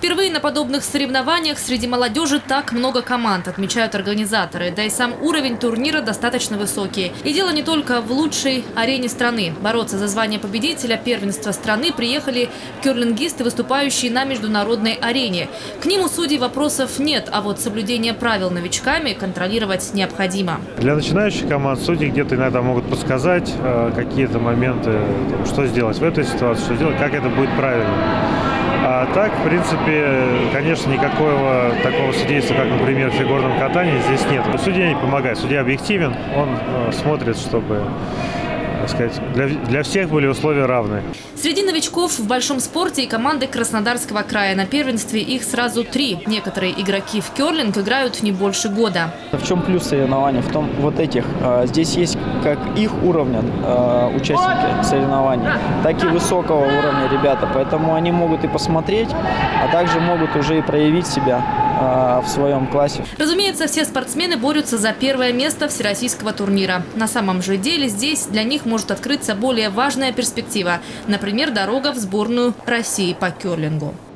Впервые на подобных соревнованиях среди молодежи так много команд, отмечают организаторы. Да и сам уровень турнира достаточно высокий. И дело не только в лучшей арене страны. Бороться за звание победителя первенства страны приехали кёрлингисты, выступающие на международной арене. К ним у судей вопросов нет, а вот соблюдение правил новичками контролировать необходимо. Для начинающих команд судьи где-то иногда могут подсказать какие-то моменты, что сделать в этой ситуации, что сделать, как это будет правильно. А так, в принципе, конечно, никакого такого судейства, как, например, в фигурном катании, здесь нет. Судья не помогает, судья объективен, он смотрит, чтобы, так сказать, для всех были условия равны. Среди новичков в большом спорте и команды Краснодарского края. На первенстве их сразу 3. Некоторые игроки в кёрлинг играют не больше года. В чем плюс соревнований? В том, вот этих. Здесь есть как их уровня участники соревнований, так и высокого уровня ребята. Поэтому они могут и посмотреть, а также могут уже и проявить себя в своем классе. Разумеется, все спортсмены борются за первое место всероссийского турнира. На самом же деле здесь для них может открыться более важная перспектива. Например, дорога в сборную России по кёрлингу.